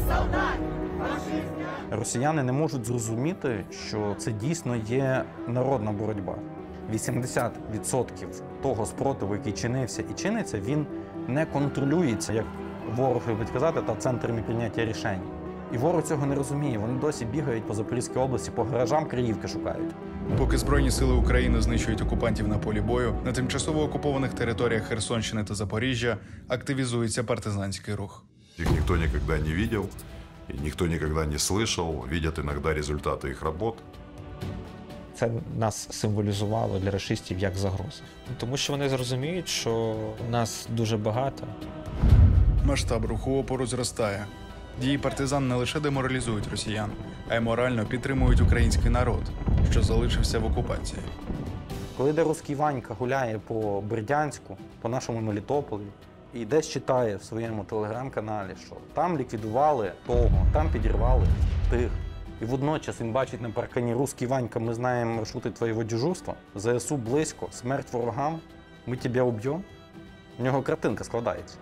Росіяни не можуть зрозуміти, що це дійсно є народна боротьба. 80% того спротиву, який чинився і чиниться, він не контролюється, як ворог любить казати, та центрами прийняття рішень. І ворог цього не розуміє. Вони досі бігають по Запорізькій області, по гаражам Криївки шукають. Поки Збройні сили України знищують окупантів на полі бою, на тимчасово окупованих територіях Херсонщини та Запоріжжя активізується партизанський рух. Их никто никогда не видел, и никто никогда не слышал, видят иногда результаты их работ. Це нас символізувало для рашистів як загрозу. Тому що вони зрозуміють, що нас дуже багато. Масштаб руху опору зростає. Дії партизан не лише деморалізують росіян, а й морально підтримують український народ, що залишився в окупації. Коли де русський Ванька гуляє по Бердянську, по нашому Мелітополі, і десь читає в своєму телеграм-каналі, що там ліквідували того, там підірвали тих. І водночас він бачить на паркані «Русський Ванька, ми знаємо маршрути твоєго дежурства, ЗСУ близько, смерть ворогам, ми тебе уб'ємо». У нього картинка складається.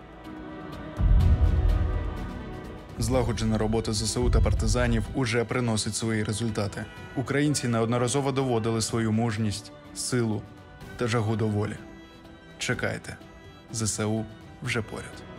Злагоджена робота ЗСУ та партизанів уже приносить свої результати. Українці неодноразово доводили свою мужність, силу та жагу до волі. Чекайте, ЗСУ вже поряд.